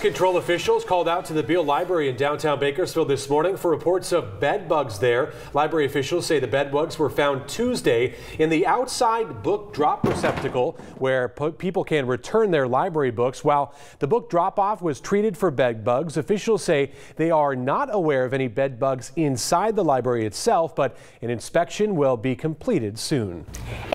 control officials called out to the Beale Library in downtown Bakersfield this morning for reports of bed bugs there. Library officials say the bed bugs were found Tuesday in the outside book drop receptacle where people can return their library books. While the book drop-off was treated for bed bugs, officials say they are not aware of any bed bugs inside the library itself, but an inspection will be completed soon.